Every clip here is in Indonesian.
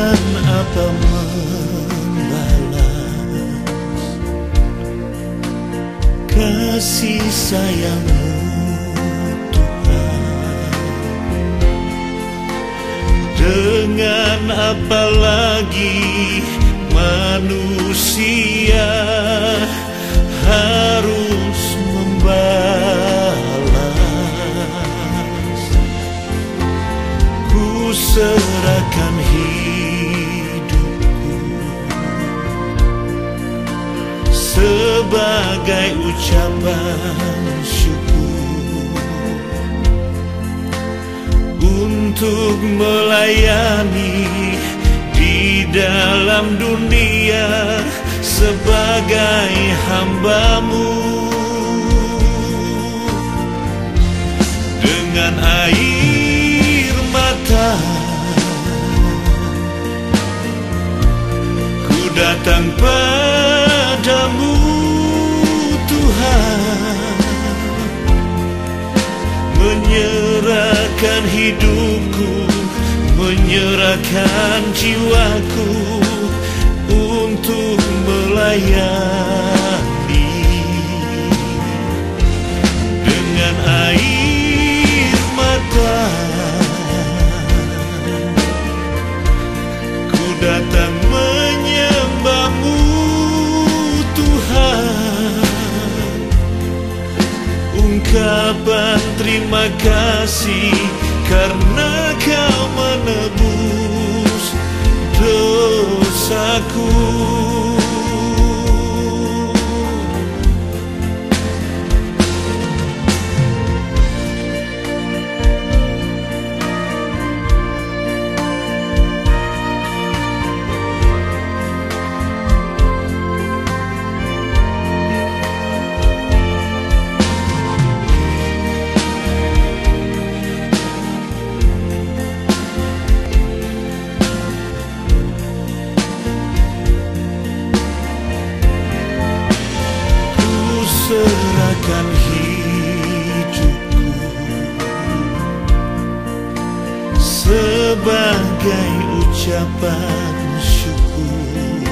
Dengan apa membalas kasih sayang-Mu Tuhan? Dengan apa lagi manusia harus membalas? Ku serahkan hidupku sebagai ucapan syukur untuk melayani di dalam dunia sebagai hamba-Mu. Dengan air mata ku datang padamu Tuhan, menyerahkan hidupku, menyerahkan jiwaku untuk melayani. Dengan air mata ku datang menyembah-Mu Tuhan, ungkapan terima kasih karena Kau menebus dosaku. Serahkan hidupku sebagai ucapan syukur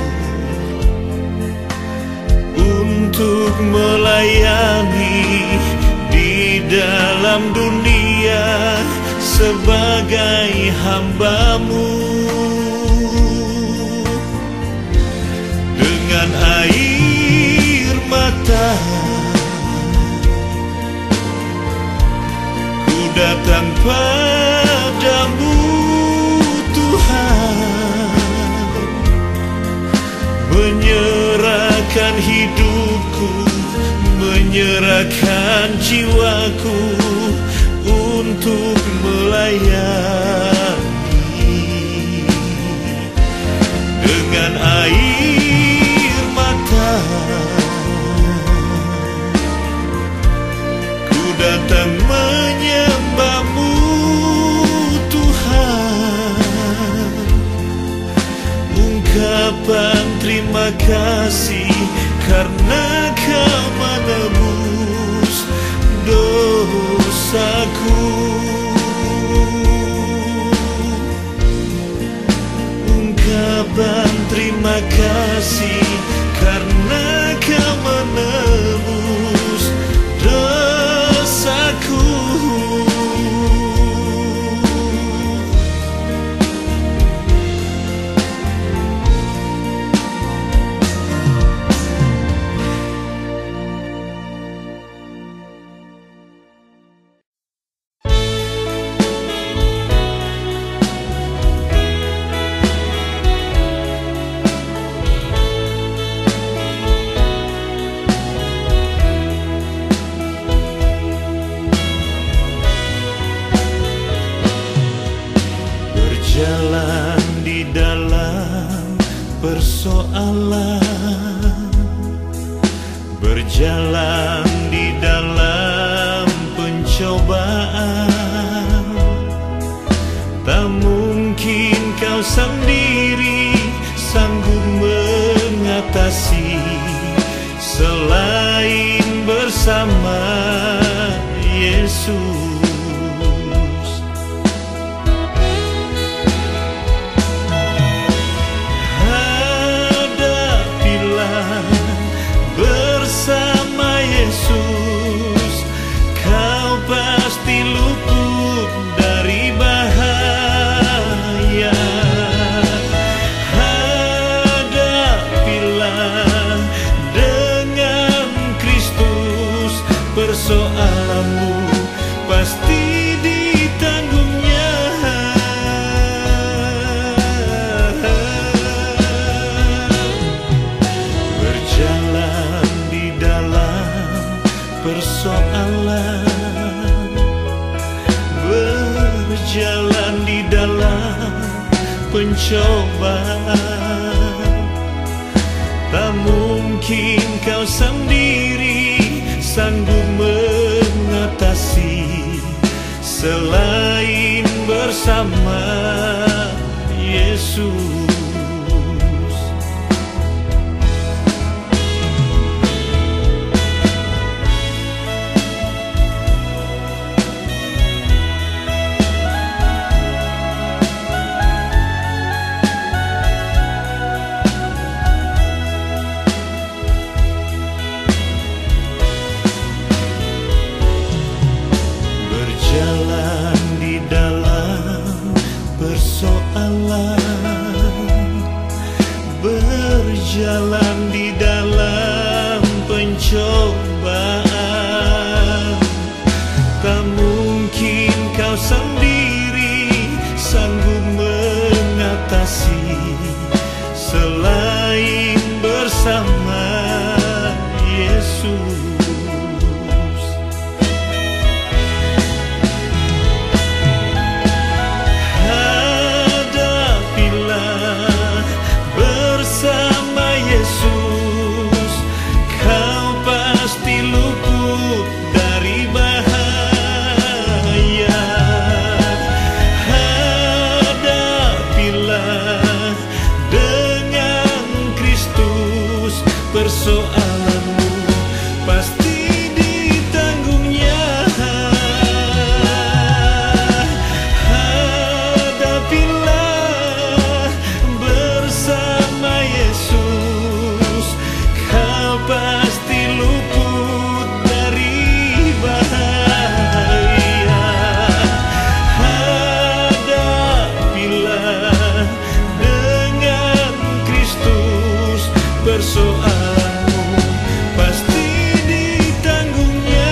untuk melayani di dalam dunia sebagai hamba-Mu. Dengan air mata datang padamu Tuhan, menyerahkan hidupku, menyerahkan jiwaku untuk melayani. Dengan air mata ku datang menyembah-Mu Tuhan, ungkapan terima kasih karena Kau menebus dosaku. Ungkapan terima kasih karena Kau menebus dosaku. Berjalan di dalam persoalan, berjalan di dalam pencobaan, tak mungkin kau sendiri sanggup mengatasi selain bersama Yesus. pencobaan. Tak mungkin kau sendiri sanggup mengatasi selain bersama Yesus. Berjalan di dalam persoalan, berjalan di dalam pencobaan. Tak mungkin kau sendiri sanggup mengatasi selain bersama Yesus. Persoalanmu pasti ditanggungnya. Hadapilah bersama Yesus, kau pasti luput dari bahaya. Hadapilah dengan Kristus, persoalanmu pasti ditanggungnya.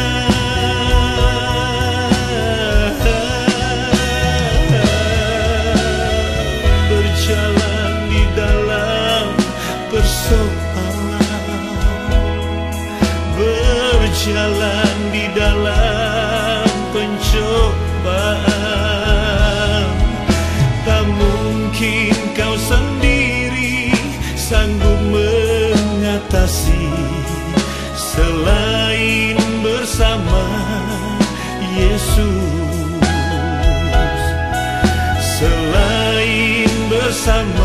Berjalan di dalam persoalan, berjalan di dalam pencobaan. Tak mungkin kau sendiri sanggup mengatasi selain bersama Yesus, selain bersama